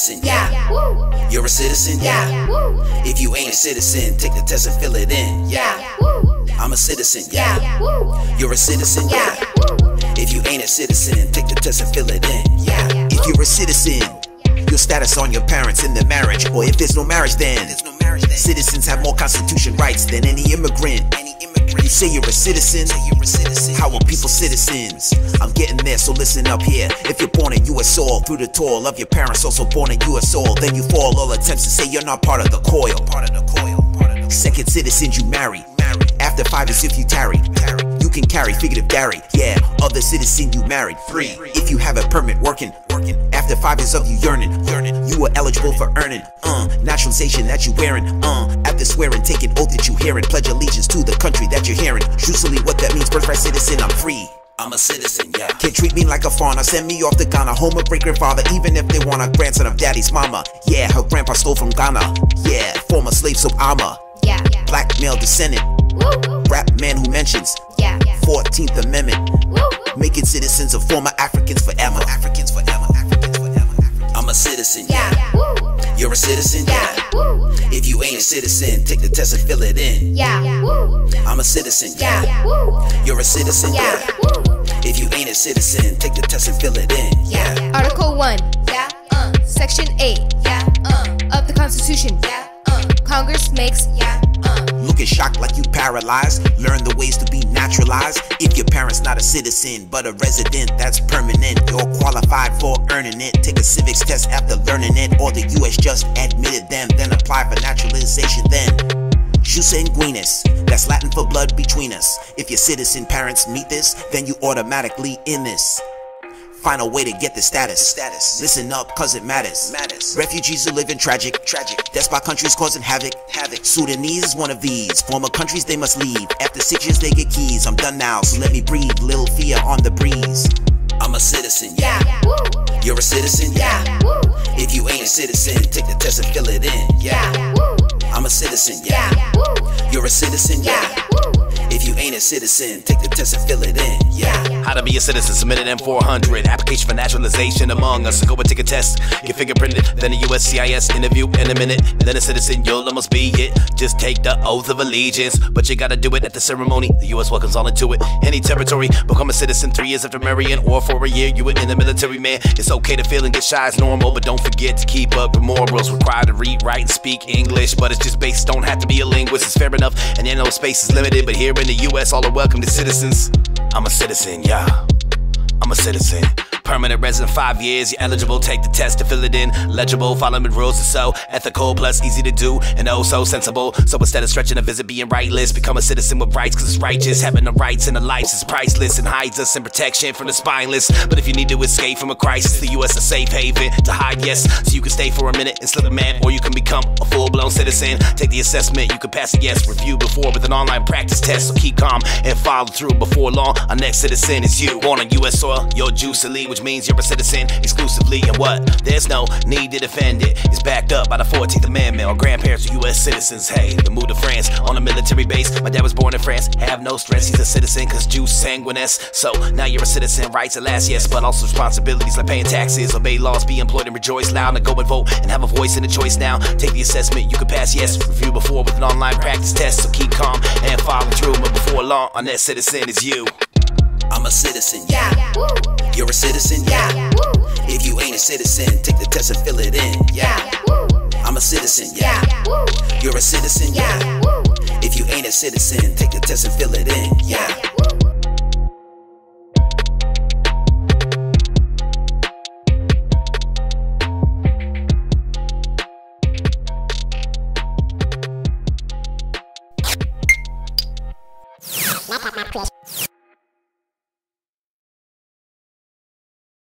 citizen, yeah. You're a citizen, yeah. If you ain't a citizen, take the test and fill it in, yeah. I'm a citizen, yeah. You're a citizen, yeah. If you ain't a citizen, take the test and fill it in, yeah. If you're a citizen, your status on your parents in their marriage, or if there's no marriage then, citizens have more constitution rights than any immigrant. You say you're a citizen, how are people citizens? I'm getting there, so listen up here. If you're born in US soil, through the toil of your parents also born in US soil, then you fall all attempts to say you're not part of the coil. Second citizens you marry, after 5 is if you tarry. You can carry figurative dairy, yeah, other citizen you married. 3, if you have a permit working. After 5 years of you yearning, you are eligible for earning, naturalization that you wearing, after swearing, take an oath that you hearing, pledge allegiance to the country that you're hearing. Truthfully what that means, birthright citizen, I'm free. I'm a citizen, yeah. Can't treat me like a fauna, send me off to Ghana, home of great-grandfather, even if they want a grandson of daddy's mama. Yeah, her grandpa stole from Ghana, yeah, former slave, so I'm a black male descendant, rap man who mentions 14th Amendment, making citizens of former Africans forever. I'm a citizen, yeah. You're a citizen, yeah. If you ain't a citizen, take the test and fill it in, yeah. I'm a citizen, yeah. You're a citizen, yeah. If you ain't a citizen, take the test and fill it in, yeah. Article 1, Section 8, of the Constitution, Congress makes, Looking shocked like you paralyzed, learn the ways to be naturalized. If your parent's not a citizen but a resident, that's permanent. You're qualified for earning it. Take a Civix test after learning it, or the US just admitted them, then apply for naturalization then. Jus sanguinis, that's Latin for blood between us. If your citizen parents meet this, then you automatically in this. Find a way to get the status. Listen up, cause it matters. Refugees who live in tragic. Despot countries causing havoc. Sudanese is one of these. Former countries they must leave. After 6 years they get keys. I'm done now, so let me breathe. Little fear on the breeze. I'm a citizen, yeah. You're a citizen, yeah. If you ain't a citizen, take the test and fill it in, yeah. I'm a citizen, yeah. You're a citizen, yeah. If you ain't a citizen, take the test and fill it in, yeah. How to be a citizen, submitted M400. Application for naturalization among us. Go and take a test, get fingerprinted, then a USCIS interview in a minute. Then a citizen, you'll almost be it. Just take the oath of allegiance, but you gotta do it at the ceremony. The US welcomes all into it. Any territory, become a citizen 3 years after marrying, or for a year you were in the military, man. It's okay to feel and get shy, it's normal, but don't forget to keep up with morals. Required to read, write, and speak English, but it's just basic, don't have to be a linguist. It's fair enough, and you know space is limited, but here in the US, all are welcome to citizens. I'm a citizen, yeah. I'm a citizen. Permanent resident 5 years, you're eligible, take the test to fill it in. Legible, following the rules is so ethical, plus easy to do, and oh so sensible. So instead of stretching a visit being rightless, become a citizen with rights, cause it's righteous. Having the rights and the lives is priceless, and hides us in protection from the spineless. But if you need to escape from a crisis, the US is a safe haven to hide, yes. So you can stay for a minute and slip a man, or you can become a full-blown citizen. Take the assessment, you can pass a yes. Review before with an online practice test, so keep calm and follow through. Before long, our next citizen is you. Born on US soil, you're juicily, which means you're a citizen exclusively, and what? There's no need to defend it. It's backed up by the 14th Amendment. Our grandparents are US citizens. Hey, they moved to France on a military base. My dad was born in France, have no stress. He's a citizen cause jus sanguinis. So now you're a citizen, rights at last, yes, but also responsibilities like paying taxes, obey laws, be employed and rejoice loud. Now go and vote and have a voice in the choice now. Take the assessment, you can pass, yes. Review before with an online practice test, so keep calm and follow through. But before long, our next citizen is you. I'm a citizen, yeah. You're a citizen, yeah. If you ain't a citizen, take the test and fill it in, yeah. I'm a citizen, yeah. You're a citizen, yeah. If you ain't a citizen, take the test and fill it in, yeah.